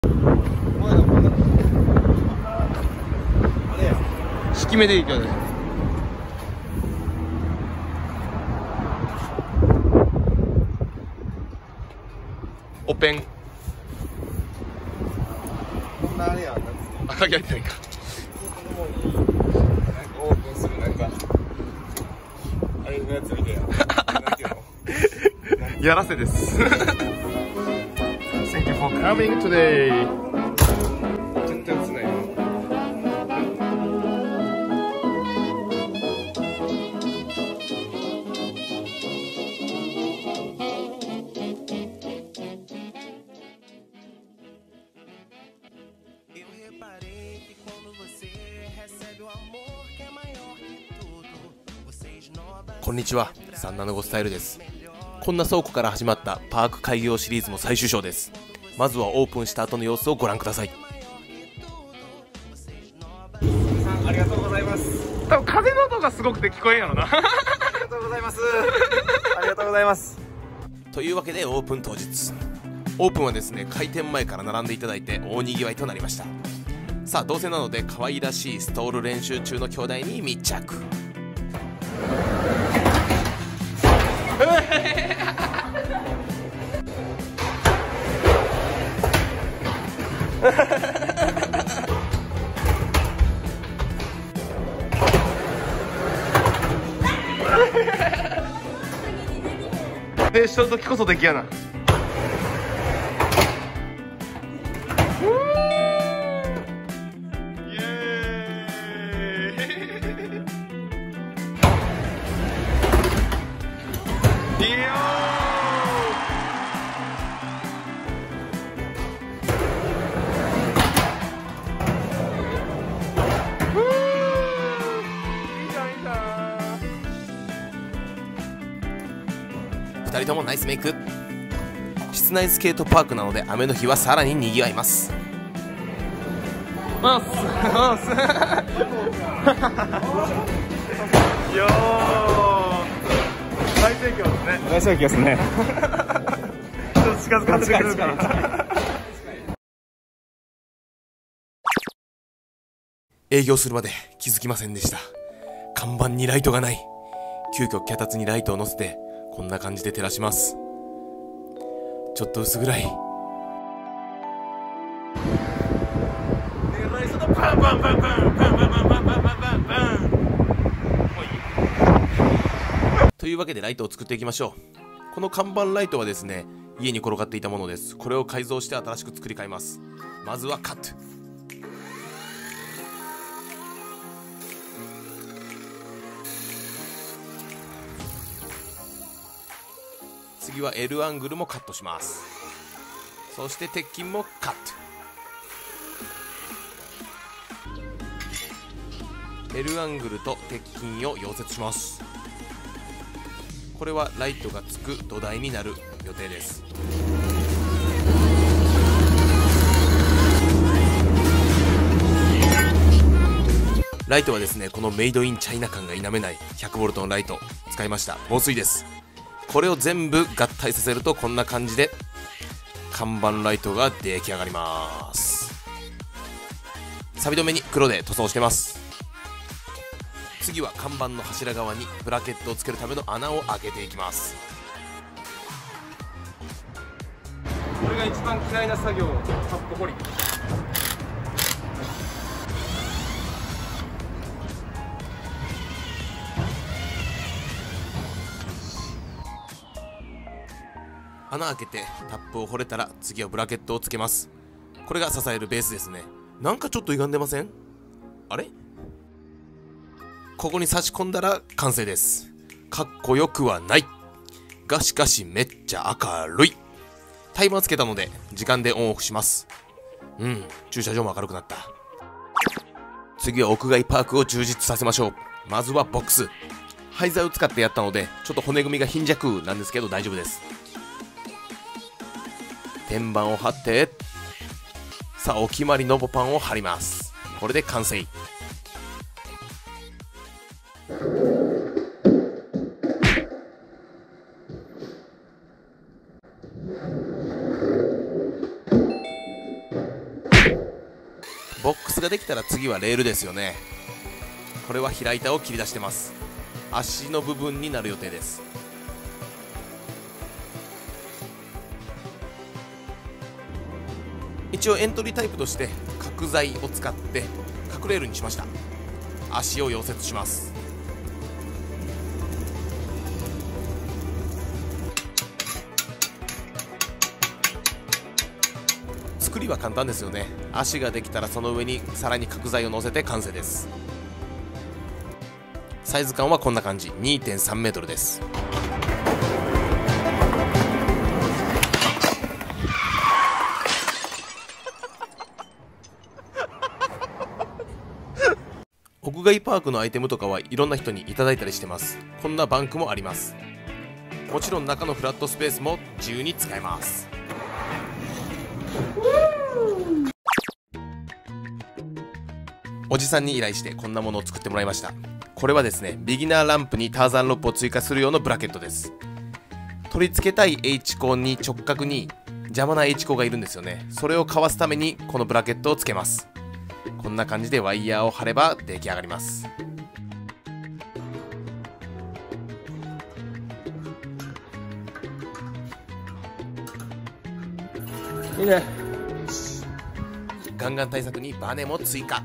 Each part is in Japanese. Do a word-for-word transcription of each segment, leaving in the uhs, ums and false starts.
引き目でいいからね。オペン。 こんなあれやん。 あ、鍵入ってないか。 オープンするなんかあれのやつみたいな。なんていうの？ やらせです。Thank you for coming today. 全然映んないよ。 こんにちは、さんななごスタイルです。こんな倉庫から始まったパーク開業シリーズも最終章です。まずはオープンした後の様子をご覧ください。 ありがとうございます。 多分風の音がすごくて聞こえんやろな。 ありがとうございます。ありがとうございます。 というわけでオープン当日、オープンはですね、開店前から並んでいただいて大にぎわいとなりました。さあ、どうせなので可愛らしいストール練習中の兄弟に密着。で、しとる時こそ出来やな。ふたりともナイスメイク。室内スケートパークなので雨の日はさらににぎわいます。ますますよー、大盛況ですね。 大盛況ですね。 ちょっと近づかせてくれるかな。営業するまで気づきませんでした。看板にライトがない。急遽脚立にライトを乗せてこんな感じで照らします。ちょっと薄暗い。パンパンパンパンパンパンパンパンパンパンパンパン。というわけでライトを作っていきましょう。この看板ライトはですね、家に転がっていたものです。これを改造して新しく作り変えます。まずはカット。次は エル アングルもカットします。そして鉄筋もカット。 エル アングルと鉄筋を溶接します。これはライトがつく土台になる予定です。ライトはですね、このメイドインチャイナ感が否めない ひゃくボルト のライト使いました。防水です。これを全部合体させるとこんな感じで看板ライトが出来上がります。錆止めに黒で塗装してます。次は看板の柱側にブラケットをつけるための穴を開けていきます。これが一番嫌いな作業、タップ掘り。穴開けてタップを掘れたら次はブラケットをつけます。これが支えるベースですね。なんかちょっと歪んでません？あれ？ここに差し込んだら完成です。かっこよくはないが、しかしめっちゃ明るい。タイマーつけたので時間でオンオフします。うん、駐車場も明るくなった。次は屋外パークを充実させましょう。まずはボックス。廃材を使ってやったのでちょっと骨組みが貧弱なんですけど大丈夫です。天板を張って、さあお決まりのボパンを貼ります。これで完成。 ボックスができたら次はレールですよね。これは平板を切り出してます。足の部分になる予定です。一応エントリータイプとして角材を使って角レールにしました。足を溶接します。作りは簡単ですよね。足ができたらその上にさらに角材を乗せて完成です。サイズ感はこんな感じ。 にてんさんメートルです。屋外パークのアイテムとかはいろんな人にいただいたりしてます。こんなバンクもあります。もちろん中のフラットスペースも自由に使えます。おじさんに依頼してこんなものを作ってもらいました。これはですね、ビギナーランプにターザンロープを追加する用のブラケットです。取り付けたい H コーンに直角に邪魔な H コーンがいるんですよね。それをかわすためにこのブラケットをつけます。こんな感じでワイヤーを貼れば出来上がります。 いいね。 ガンガン対策にバネも追加。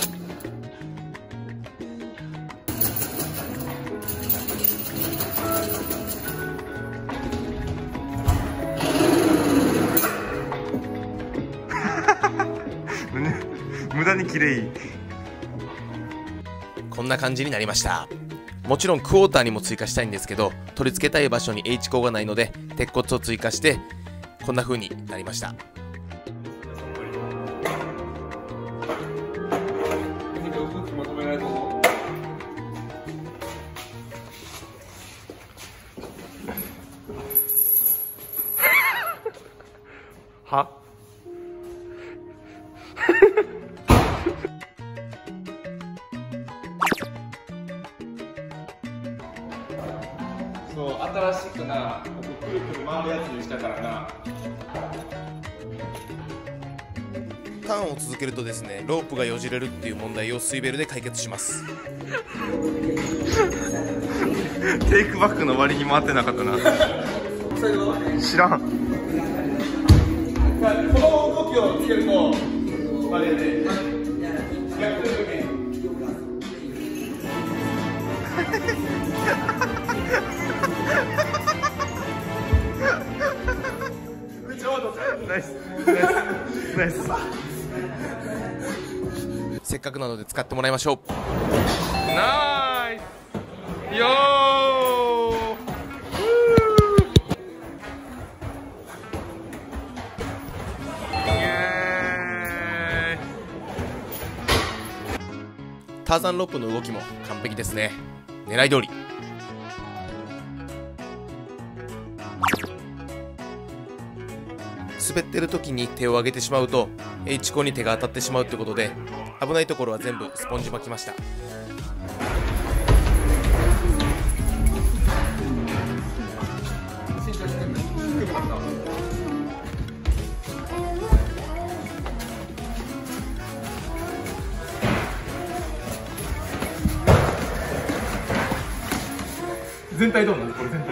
無駄に綺麗。 こんな感じになりました。もちろんクォーターにも追加したいんですけど、取り付けたい場所に H コーンがないので鉄骨を追加してこんな風になりました。 はそう、新しくな、ここくるくる回るやつにしたからな。 ターンを続けるとですね、ロープがよじれるっていう問題を水ベルで解決します。 テイクバックの割に回ってなかったな。知らん。この動きをつけるとあれで逆転時にナイスナイスナイス。 せっかくなので使ってもらいましょう。 ナイスよターザンロープの動きも完璧ですね。狙い通り。滑ってる時に手を上げてしまうと H コーンに手が当たってしまうということで、危ないところは全部スポンジ巻きました。 全体どうなのこれ全体。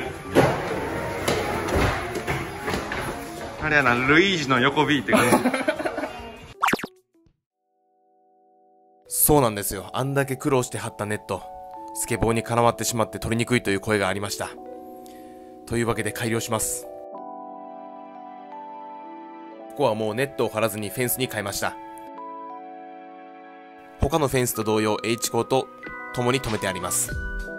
あれやな、ルイージの横 B って感じ。 そうなんですよ。あんだけ苦労して張ったネット、スケボーに絡まってしまって取りにくいという声がありました。というわけで改良します。ここはもうネットを張らずにフェンスに変えました。他のフェンスと同様 H コーンと共に止めてあります。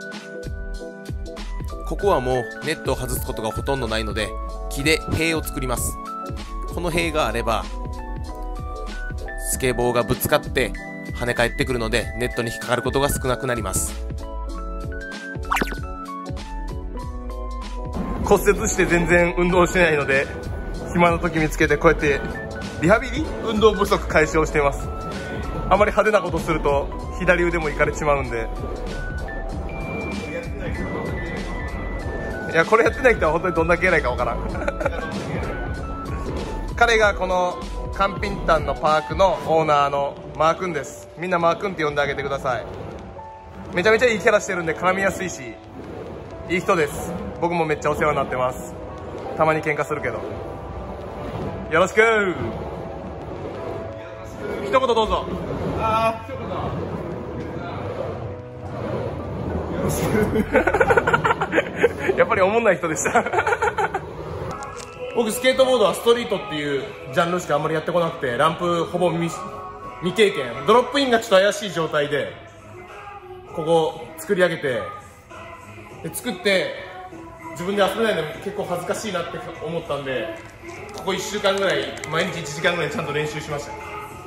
ここはもうネットを外すことがほとんどないので、木で塀を作ります。この塀があればスケボーがぶつかって跳ね返ってくるのでネットに引っかかることが少なくなります。 骨折して全然運動してないので、暇の時見つけてこうやってリハビリ運動不足解消しています。あまり派手なことすると左腕もいかれちまうんで。いや、これやってない人は本当にどんだけ偉いかわからん。彼がこのカンピンタンのパークのオーナーのマー君です。みんなマー君って呼んであげてください。めちゃめちゃいいキャラしてるんで絡みやすいしいい人です。僕もめっちゃお世話になってます。たまに喧嘩するけどよろしく。一言どうぞ。あー、一言やっぱりおもんない人でした僕スケートボードはストリートっていうジャンルしかあんまりやってこなくて、ランプほぼ 未, 未経験、ドロップインがちょっと怪しい状態でここ作り上げて、で作って自分で遊べないの結構恥ずかしいなって思ったんで、ここいっしゅうかんぐらい毎日いちじかんぐらいちゃんと練習しました。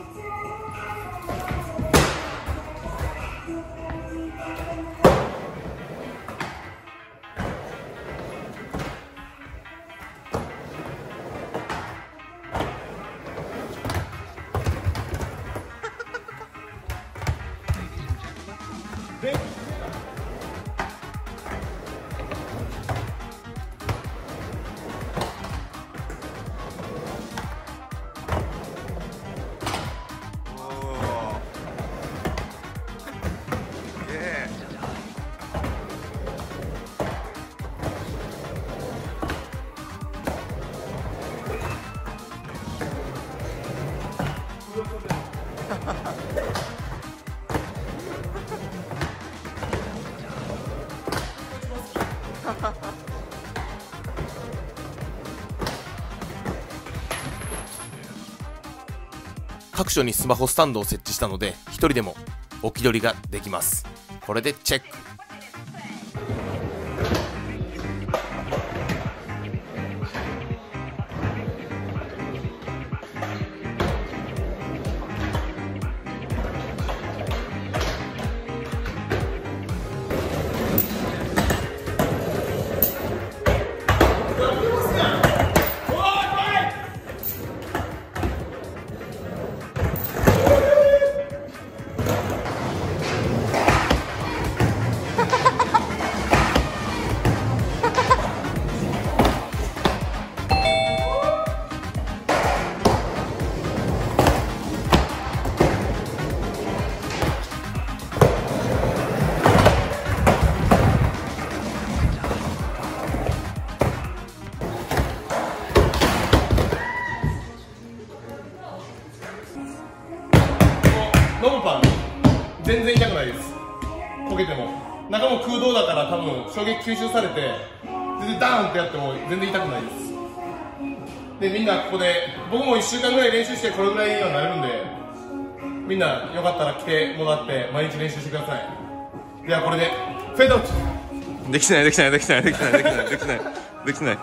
で各所にスマホスタンドを設置したので一人でも置き取りができます。これでチェック。ノブパン全然痛くないです。焦げても中も空洞だから多分衝撃吸収されて全然ダーンってやっても全然痛くないです。でみんなここで僕もいっしゅうかんぐらい練習してこれぐらいにはなれるんで、みんなよかったら来てもらって毎日練習してください。ではこれでフェードアウト。できてないできてないできてないできてないできてないできてないできてない。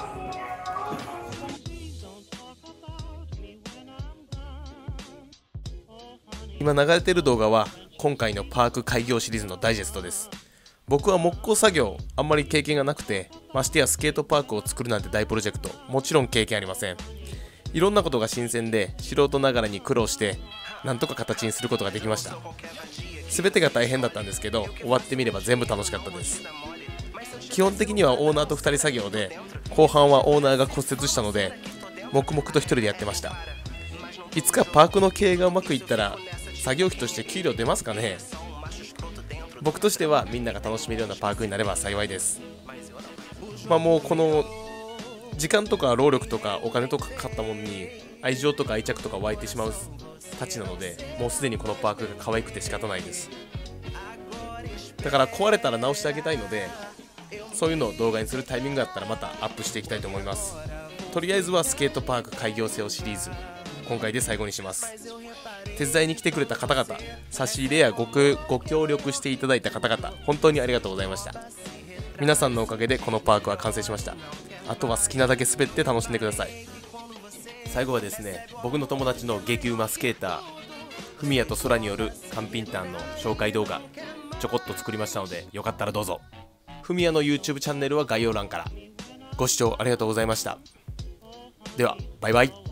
今流れている動画は今回のパーク開業シリーズのダイジェストです。僕は木工作業あんまり経験がなくて、ましてやスケートパークを作るなんて大プロジェクトもちろん経験ありません。いろんなことが新鮮で素人ながらに苦労してなんとか形にすることができました。全てが大変だったんですけど終わってみれば全部楽しかったです。基本的にはオーナーとふたり作業で、後半はオーナーが骨折したので黙々とひとりでやってました。いつかパークの経営がうまくいったら作業費として給料出ますかね。僕としてはみんなが楽しめるようなパークになれば幸いです。まあもうこの時間とか労力とかお金とかかかったものに愛情とか愛着とか湧いてしまうたちなので、もうすでにこのパークが可愛くて仕方ないです。だから壊れたら直してあげたいので、そういうのを動画にするタイミングがあったらまたアップしていきたいと思います。とりあえずはスケートパーク開業せよシリーズ今回で最後にします。手伝いに来てくれた方々、差し入れや ご, ご協力していただいた方々、本当にありがとうございました。皆さんのおかげでこのパークは完成しました。あとは好きなだけ滑って楽しんでください。最後はですね、僕の友達の激うまスケーターフミヤと空によるカンピンタンの紹介動画ちょこっと作りましたので、よかったらどうぞ。フミヤの YouTube チャンネルは概要欄から。ご視聴ありがとうございました。ではバイバイ。